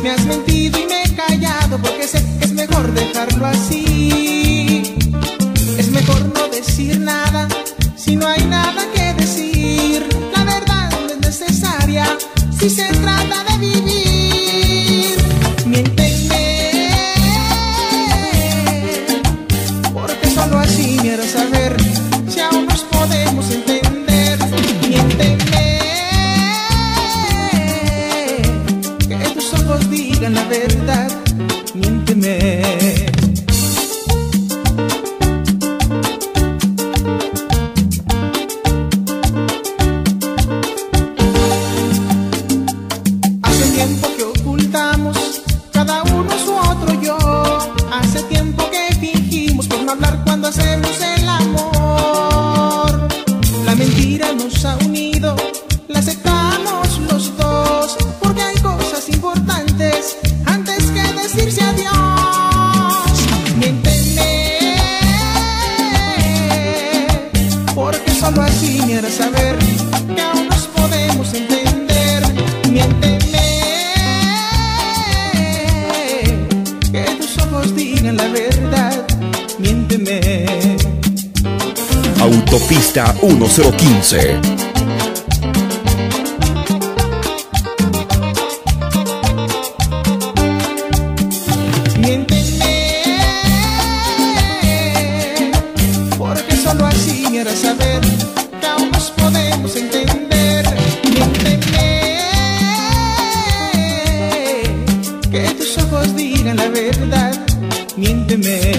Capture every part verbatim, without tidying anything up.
Me has mentido y me he callado porque sé que es mejor dejarlo así. Es mejor no decir nada si no hay nada que decir. La verdad no es necesaria si se trata de vivir. Miénteme, porque solo así quiero saber si aún nos podemos entender. Miénteme, que tus ojos digan la verdad. Miénteme. Hablar cuando hacemos el amor. La mentira nos ha unido, la aceptamos los dos, porque hay cosas importantes antes que decirse adiós. Miénteme, porque solo así me hará saber que aún nos podemos entender. Miénteme, que tus ojos digan la verdad. Miénteme. Autopista mil quince. Miénteme, porque solo así me hará saber que aún nos podemos entender. Miénteme, que tus ojos digan la verdad. Miénteme.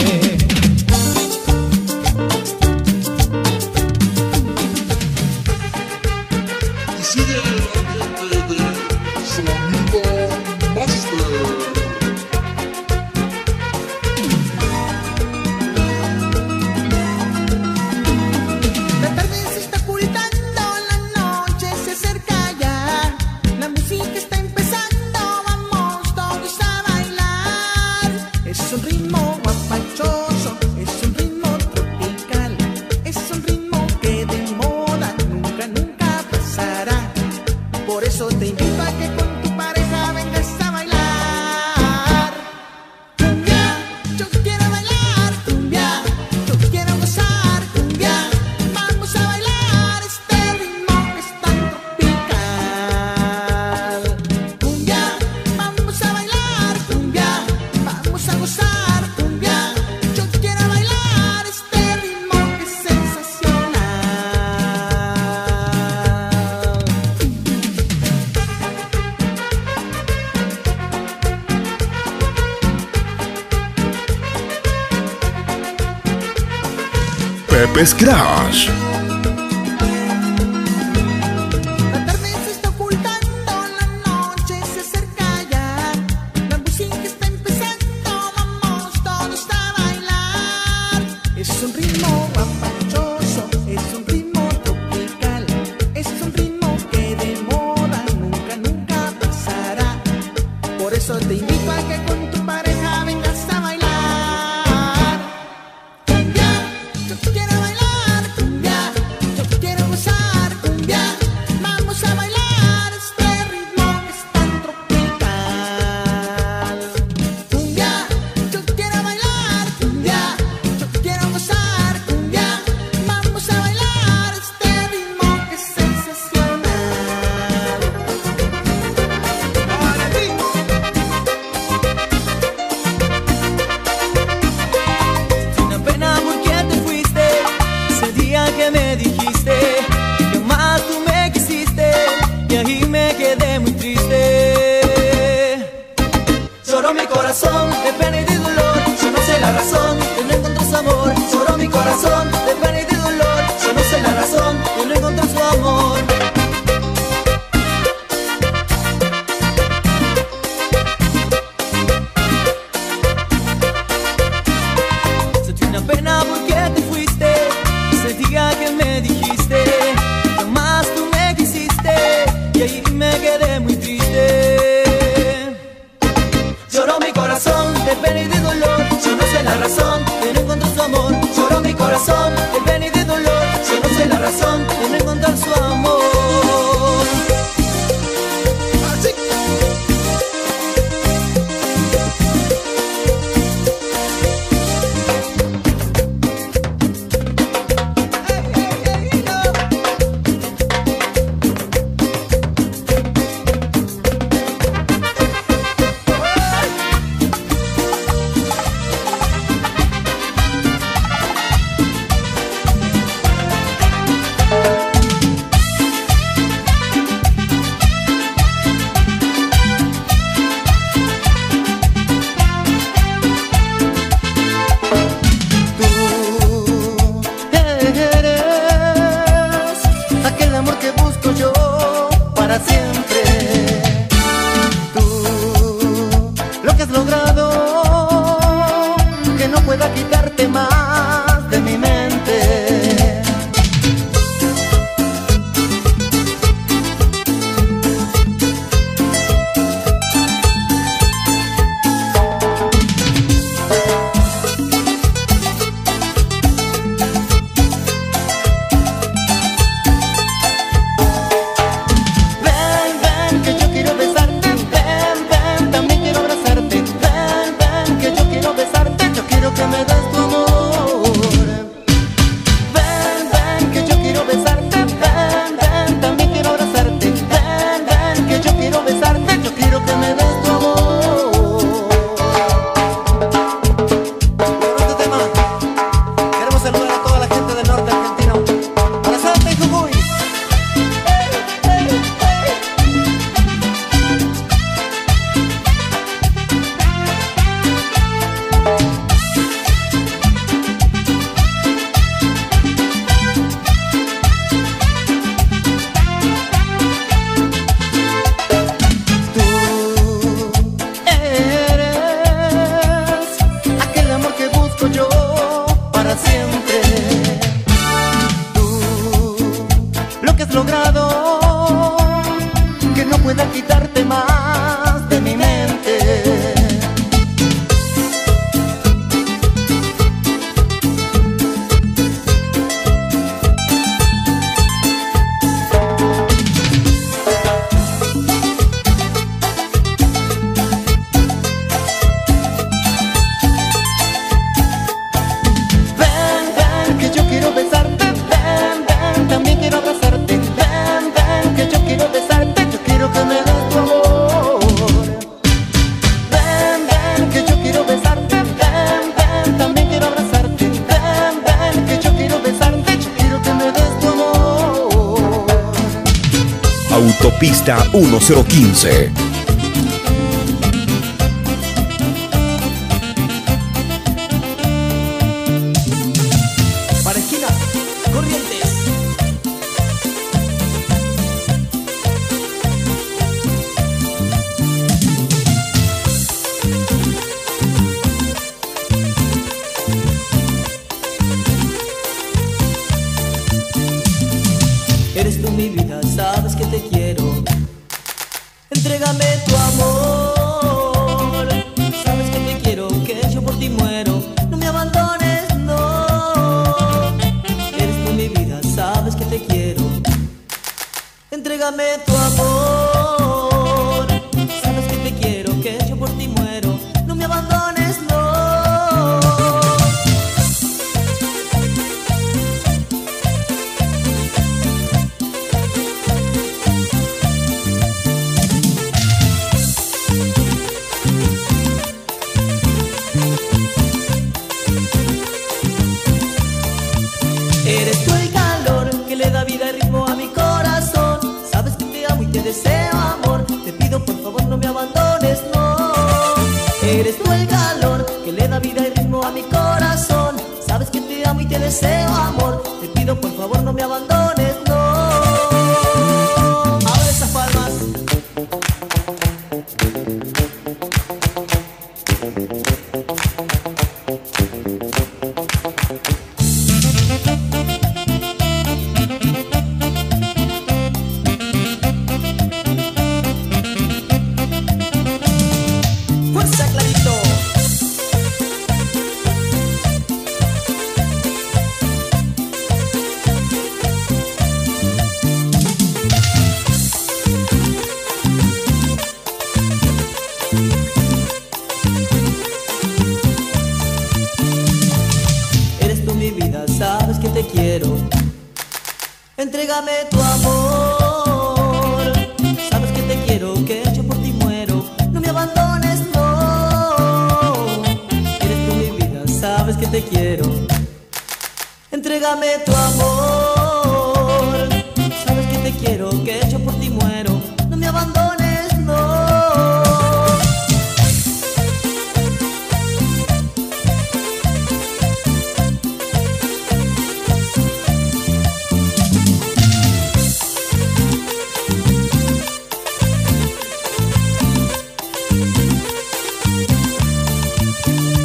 Por eso te invito a que con tu pareja vengas a bailar. Cumbia, yo quiero bailar. Cumbia, yo quiero gozar. Cumbia, vamos a bailar este ritmo que es tan tropical. Cumbia, vamos a bailar. Cumbia, vamos a gozar. Cumbia, yo quiero bailar este ritmo que es sensacional. Pepe's Crash. La tarde se está ocultando, la noche se acerca ya. La música está empezando, vamos todos a bailar. Es un ritmo guapachoso, es un ritmo tropical. Es un ritmo que de moda nunca, nunca pasará. Por eso te invito a que con tu pareja vengas a bailar. Yo quiero bailar cumbia, yo quiero gozar cumbia, vamos a bailar este ritmo que es tan tropical. Cumbia, yo quiero bailar cumbia, yo quiero gozar cumbia, vamos a bailar este ritmo que es sensacional. Para ti. Sin pena porque te fuiste, ese día que me dijiste que más tú me quisiste, y ahí me quedé muy triste. Lloró mi corazón de pena y de dolor, yo no sé la razón de no encontrar su amor. Lloró mi corazón de pena y de dolor, yo no sé la razón de no encontrar su amor. Sentí una pena porque te fuiste, ese día que me dijiste que más tú me quisiste, y ahí me quedé muy triste. Lloró mi corazón de pena y de dolor, yo no sé la razón de no encontrar su amor. Lloró mi corazón de pena y de dolor, yo no sé la razón de no encontrar su amor. logrado que no pueda quitarte más de mi mente. Autopista mil quince. Para esquina, Corrientes. Eres tú mi vida, sabes que te quiero. Entrégame tu amor. Sabes que te quiero, que yo por ti muero. No me abandones, no. Eres tú mi vida, sabes que te quiero. Entrégame tu amor. Sabes que te quiero, que yo por ti muero. No me abandones, no. Eres tú el calor que le da vida y ritmo a mi corazón. Sabes que te amo y te deseo amor. Te pido por favor no me abandones, no. Eres tú el calor que le da vida y ritmo a mi corazón. Sabes que te amo y te deseo amor. Te pido por favor no me abandones, no. A ver esas palmas. Fuerza, Clarito. Eres tú mi vida, sabes que te quiero. Entrégame tu amor. Sabes que te quiero, que yo por ti muero. No me abandones, no. Eres tú mi vida, sabes que te quiero. Entrégame tu amor. Sabes que te quiero, que yo por ti muero. No me abandones, no.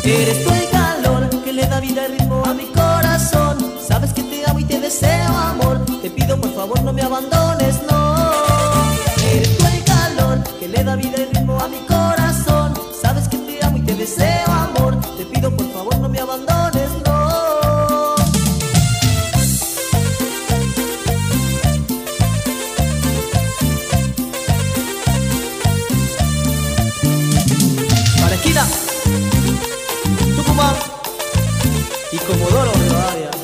Eres tú el calor que le da vida y ritmo a mi corazón. Sabes que te amo y te deseo amor. Te pido por favor no me abandones, no. Eres tú el calor que le da vida y ritmo a mi corazón. Sabes que te amo y te deseo amor. Te pido por favor no me abandones, no. Barranquilla, Tucumán y Comodoro Rivadavia.